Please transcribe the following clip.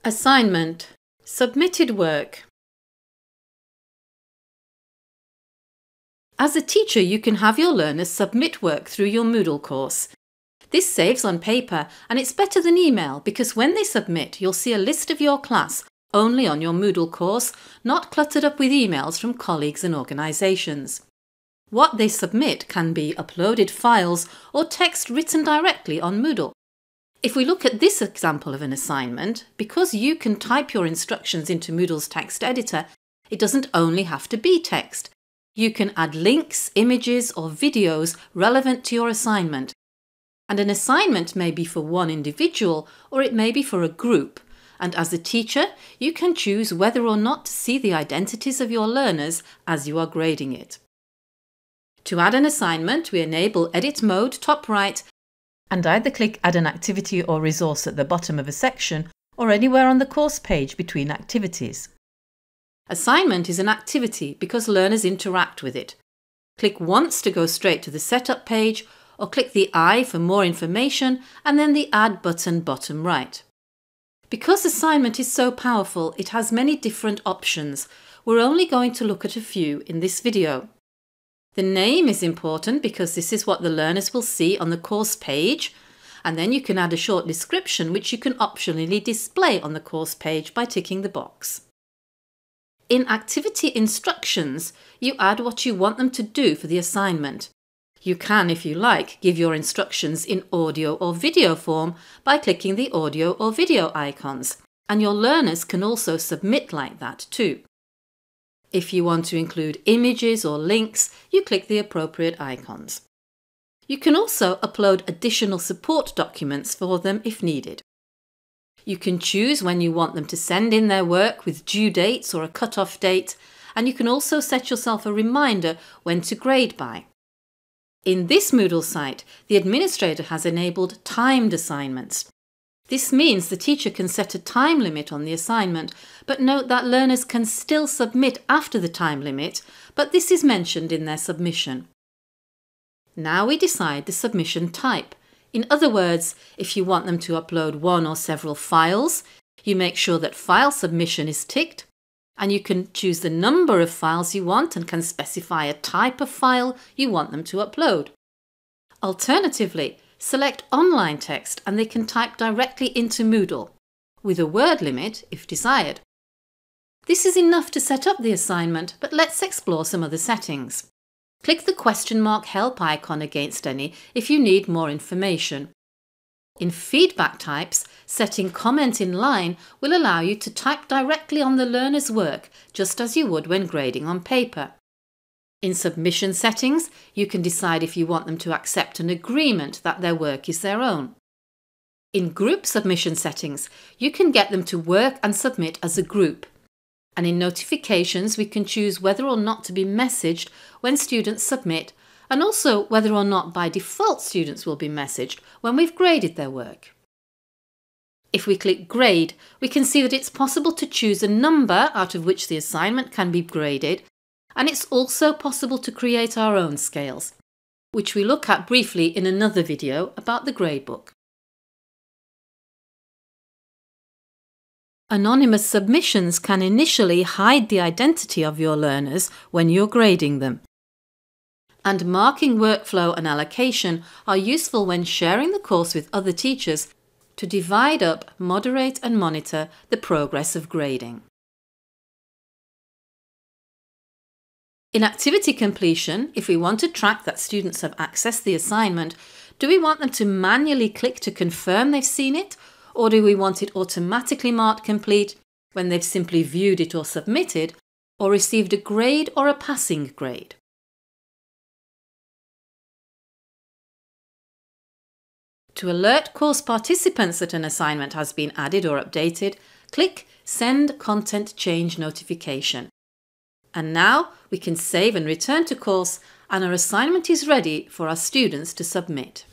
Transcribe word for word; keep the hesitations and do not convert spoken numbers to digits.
Assignment. Submitted work. As a teacher, you can have your learners submit work through your Moodle course. This saves on paper, and it's better than email because when they submit, you'll see a list of your class only on your Moodle course, not cluttered up with emails from colleagues and organisations. What they submit can be uploaded files or text written directly on Moodle. If we look at this example of an assignment, because you can type your instructions into Moodle's text editor, it doesn't only have to be text. You can add links, images or videos relevant to your assignment. And an assignment may be for one individual or it may be for a group. And as a teacher, you can choose whether or not to see the identities of your learners as you are grading it. To add an assignment, we enable Edit Mode top right and either click Add an activity or resource at the bottom of a section or anywhere on the course page between activities. Assignment is an activity because learners interact with it. Click once to go straight to the setup page or click the I for more information and then the Add button bottom right. Because assignment is so powerful, it has many different options. We're only going to look at a few in this video. The name is important because this is what the learners will see on the course page, and then you can add a short description which you can optionally display on the course page by ticking the box. In activity instructions, you add what you want them to do for the assignment. You can, if you like, give your instructions in audio or video form by clicking the audio or video icons, and your learners can also submit like that too. If you want to include images or links, you click the appropriate icons. You can also upload additional support documents for them if needed. You can choose when you want them to send in their work with due dates or a cut-off date, and you can also set yourself a reminder when to grade by. In this Moodle site, the administrator has enabled timed assignments. This means the teacher can set a time limit on the assignment, but note that learners can still submit after the time limit, but this is mentioned in their submission. Now we decide the submission type. In other words, if you want them to upload one or several files, you make sure that file submission is ticked, and you can choose the number of files you want and can specify a type of file you want them to upload. Alternatively, select online text and they can type directly into Moodle, with a word limit if desired. This is enough to set up the assignment, but let's explore some other settings. Click the question mark help icon against any if you need more information. In feedback types, setting comment in line will allow you to type directly on the learner's work, just as you would when grading on paper. In submission settings, you can decide if you want them to accept an agreement that their work is their own. In group submission settings, you can get them to work and submit as a group. And in notifications, we can choose whether or not to be messaged when students submit, and also whether or not by default students will be messaged when we've graded their work. If we click Grade, we can see that it's possible to choose a number out of which the assignment can be graded, and it's also possible to create our own scales, which we look at briefly in another video about the gradebook. Anonymous submissions can initially hide the identity of your learners when you're grading them. And marking workflow and allocation are useful when sharing the course with other teachers to divide up, moderate and monitor the progress of grading. In activity completion, if we want to track that students have accessed the assignment, do we want them to manually click to confirm they've seen it, or do we want it automatically marked complete when they've simply viewed it or submitted, or received a grade or a passing grade? To alert course participants that an assignment has been added or updated, click Send Content Change Notification. And now we can save and return to course, and our assignment is ready for our students to submit.